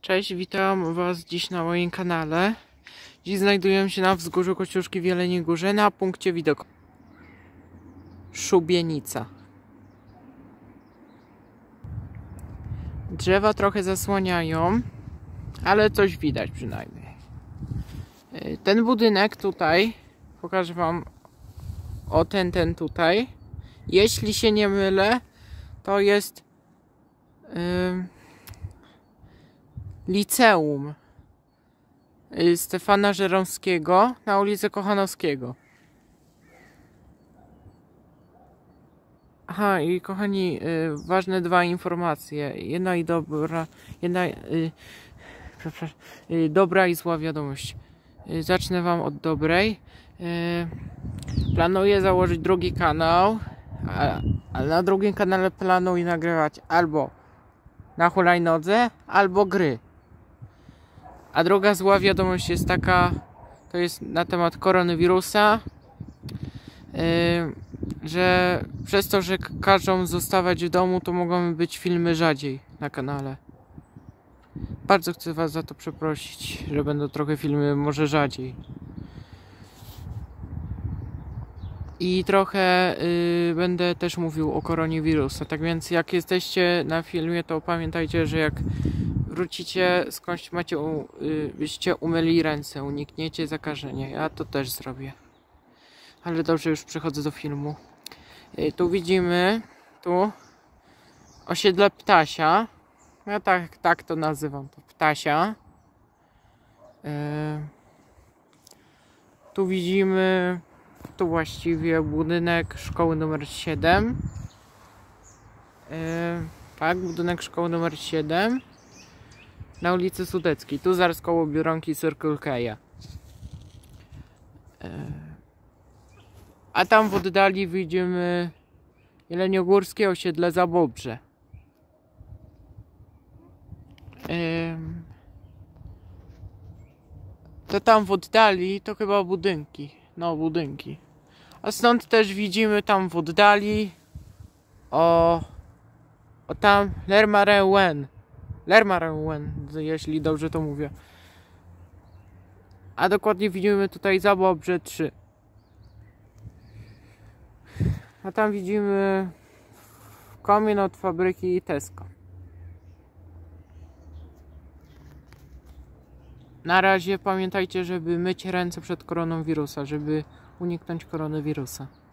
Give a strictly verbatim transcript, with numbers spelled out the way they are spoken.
Cześć, witam Was dziś na moim kanale. Dziś znajduję się na wzgórzu Kościuszki w Jeleniej Górze na punkcie widoku Szubienica. Drzewa trochę zasłaniają, ale coś widać przynajmniej. Ten budynek tutaj, pokażę Wam, o ten, ten tutaj. Jeśli się nie mylę, to jest yy, liceum Stefana Żeromskiego na ulicy Kochanowskiego. Aha, i kochani, yy, ważne dwa informacje. Jedna i dobra, jedna yy, przepraszam, yy, dobra i zła wiadomość. Yy, zacznę Wam od dobrej. Yy, planuję założyć drugi kanał, a, ale na drugim kanale planuję nagrywać albo na hulajnodze, albo gry. A druga zła wiadomość jest taka, to jest na temat koronawirusa, yy, że przez to, że każą zostawać w domu, to mogą być filmy rzadziej na kanale. Bardzo chcę Was za to przeprosić, że będą trochę filmy może rzadziej. I trochę yy, będę też mówił o koronawirusie. Tak więc jak jesteście na filmie, to pamiętajcie, że jak wrócicie skądś macie, yy, byście umyli ręce, unikniecie zakażenia. Ja to też zrobię. Ale dobrze, już przechodzę do filmu. Yy, tu widzimy, tu osiedle Ptasia. Ja tak, tak to nazywam, to Ptasia. Yy, tu widzimy, tu właściwie budynek szkoły numer siedem. Yy, tak, budynek szkoły numer siedem. Na ulicy Sudeckiej. Tu zaraz koło Biedronki Circle K. Yy. A tam w oddali widzimy jeleniogórskie osiedle Zabobrze. Yy. To tam w oddali to chyba budynki. No, budynki. A stąd też widzimy tam w oddali o, o tam Lermarewen. Lermarewen, jeśli dobrze to mówię. A dokładnie widzimy tutaj Zabobrze trzy. A tam widzimy komin od fabryki Tesco. Na razie pamiętajcie, żeby myć ręce przed koronawirusa, żeby uniknąć koronawirusa.